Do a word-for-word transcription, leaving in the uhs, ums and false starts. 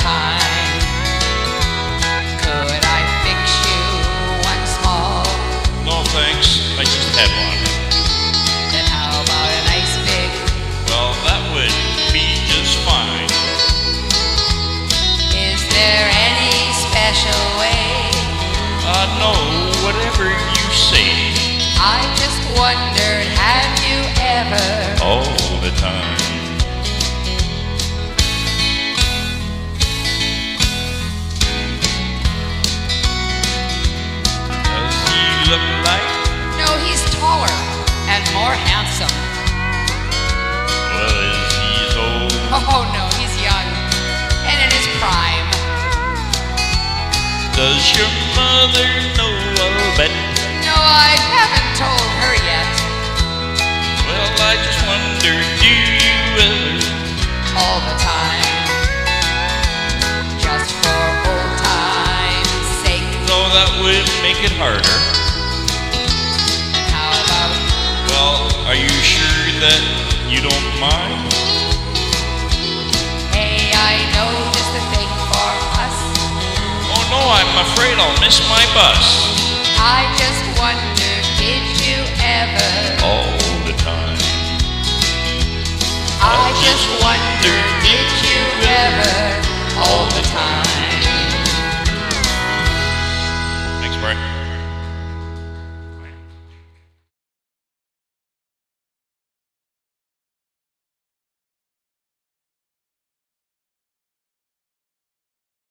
time. Could I fix you one small? No thanks, I just had one. Then how about a nice big? Well, that would be just fine. Is there any special way? Uh, no, whatever you say. I just wondered, have you ever? All the time. Does he look like? No, he's taller and more handsome. Well, is he old? Oh no, he's young and in his prime. Does your mother know of it? No, I haven't told her yet. Well, I just wonder, do you ever? All the time, just for old time's sake. No, that would make it harder. And how about? Well, are you sure that you don't mind? Hey, I know just the thing for us. Oh no, I'm afraid I'll miss my bus. I just wonder.